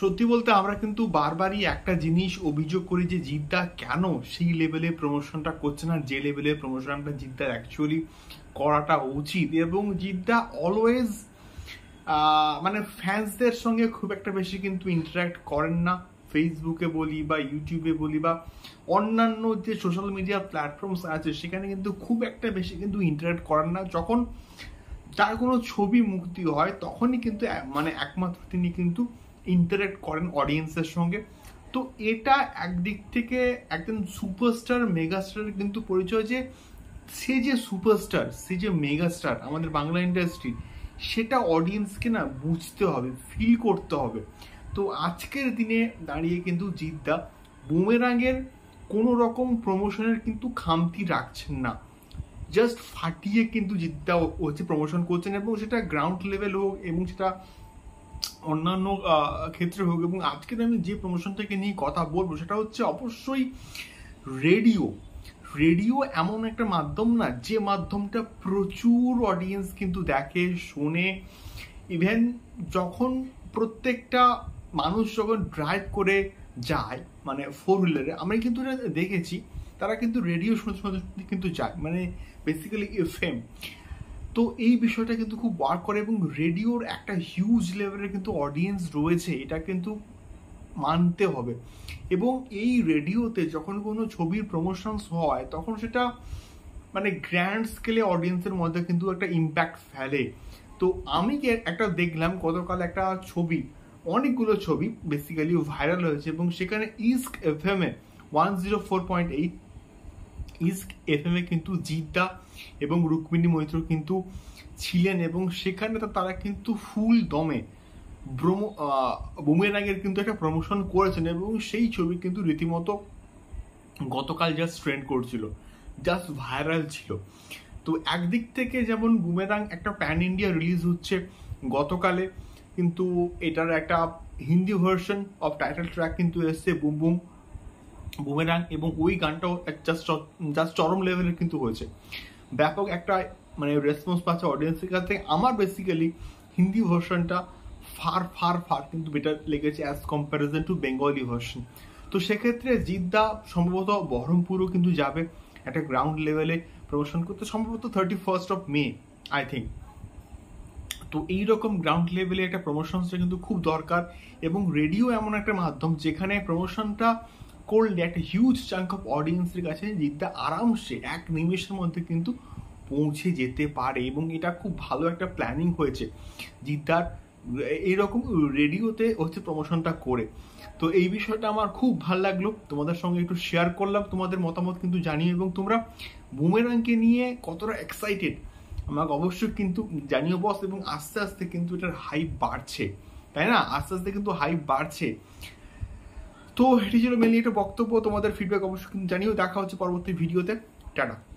সত্যি বলতে আমরা কিন্তু বারবারই একটা জিনিস অভিযোগ করি যে জিদ্দা কেন সেই লেভেলে প্রমোশনটা করছে না যে লেভেলের প্রমোশনটা জিদ্দার অ্যাকচুয়ালি করাটা উচিত। এবং জিদ্দা অলওয়েজ মানে ফ্যান্সদের সঙ্গে খুব একটা বেশি কিন্তু ইন্টারাক্ট করেন না, ফেসবুকে বলি বা ইউটিউবে বলি বা অন্যান্য যে সোশ্যাল মিডিয়া প্ল্যাটফর্মস আছে সেখানে কিন্তু খুব একটা বেশি কিন্তু ইন্টারাক্ট করেন না। যখন যার কোনো ছবি মুক্তি হয় তখনই কিন্তু মানে একমাত্র তিনি কিন্তু ইন্টারাক্ট করেন অডিয়েন্সের সঙ্গে। তো এটা একদিক থেকে একজন সুপারস্টার মেগাস্টার কিন্তু পরিচয় যে সে যে সুপারস্টার, সে যে মেগাস্টার আমাদের বাংলা ইন্ডাস্ট্রি, সেটা অডিয়েন্সকে না বুঝতে হবে, ফিল করতে হবে। তো আজকের দিনে দাঁড়িয়ে কিন্তু জিদ্দা বুমেরাঙের কোনো রকম প্রমোশনের কিন্তু খামতি রাখছেন না, জাস্ট ফাটিয়ে কিন্তু জিদ্দা হচ্ছে প্রমোশন করছেন, এবং সেটা গ্রাউন্ড লেভেল হোক এবং সেটা অন্যান্য ক্ষেত্রে হোক। এবং আজকের আমি যে প্রমোশনটাকে নিয়ে কথা বলবো সেটা হচ্ছে অবশ্যই রেডিও। রেডিও এমন একটা মাধ্যম না যে মাধ্যমটা প্রচুর অডিয়েন্স কিন্তু দেখে, শোনে। ইভেন যখন প্রত্যেকটা মানুষ যখন ড্রাইভ করে যায় মানে ফোর হুইলারে, আমি কিন্তু এটা দেখেছি, তারা কিন্তু রেডিও শুনতে শুনতে কিন্তু যায়, মানে বেসিক্যালি এফএম। তো এই বিষয়টা কিন্তু খুব ওয়ার্ক করে এবং রেডিওর একটা হিউজ লেভেলের কিন্তু অডিয়েন্স রয়েছে, এটা কিন্তু মানতে হবে। এবং এই রেডিওতে যখন কোনো ছবির প্রমোশনস হয় তখন সেটা মানে গ্র্যান্ড স্কেলে অডিয়েন্সের মধ্যে কিন্তু একটা ইম্প্যাক্ট ফেলে। তো আমি একটা দেখলাম গতকাল একটা ছবি, অনেকগুলো ছবি বেসিক্যালি ভাইরাল হয়েছে, এবং সেখানে ইস্ক এফএম এ 104.8 ইস্ক এফএম এ কিন্তু জিদ্দা এবং রুক্মিণী মৈত্র কিন্তু ছিলেন, এবং সেখানে তারা কিন্তু ফুল দমে বুমেরাঙের কিন্তু একটা প্রমোশন করেছেন। এবং সেই ছবি কিন্তু রীতিমতো গতকাল জাস্ট ট্রেন্ড করছিল, জাস্ট ভাইরাল ছিল। তো একদিক থেকে যেমন বুমেরাং একটা প্যান ইন্ডিয়া রিলিজ হচ্ছে গতকালে, কিন্তু এটার একটা Hindi version of title track কিন্তু এসছে বুম বুম বুমেরাং, এবং ওই গানটাও জাস্ট চরম লেভেলের কিন্তু হয়েছে, ব্যাপক একটা মানে রেসপন্স পাচ্ছে অডিয়েন্সের কাছ থেকে। আমার বেসিক্যালি হিন্দি ভার্সনটা ফার ফার ফার কিন্তু বেটার লেগেছে as comparison to Bengali version. তো সেক্ষেত্রে জিদ্দা সম্ভবত বহরমপুরও কিন্তু যাবে একটা গ্রাউন্ড লেভেলে প্রমোশন করতে, সম্ভবত 31st of May I think. তো এইরকম গ্রাউন্ড লেভেলে একটা প্রমোশনসটা কিন্তু খুব দরকার, এবং রেডিও এমন একটা মাধ্যম যেখানে প্রমোশনটা করলে একটা হিউজ চাঙ্ক অফ অডিয়েন্সের কাছে জিদ্দা আরামসে এক নিমেষের মধ্যে কিন্তু পৌঁছে যেতে পারে। এবং এটা খুব ভালো একটা প্ল্যানিং হয়েছে জিদ্দার এইরকম রেডিওতে হচ্ছে প্রমোশনটা করে। তো এই বিষয়টা আমার খুব ভালো লাগলো, তোমাদের সঙ্গে একটু শেয়ার করলাম, তোমাদের মতামত কিন্তু জানিও, এবং তোমরা বুমেরাংকে নিয়ে কতটা এক্সাইটেড আমাকে অবশ্যই কিন্তু জানিও বস। এবং আস্তে আস্তে কিন্তু এটার হাইপ বাড়ছে, তাই না? আস্তে আস্তে কিন্তু হাইপ বাড়ছে। তো এটি ছিল মেনলি একটা বক্তব্য, তোমাদের ফিডব্যাক অবশ্যই কিন্তু জানিও। দেখা হচ্ছে পরবর্তী ভিডিওতে, টাটা।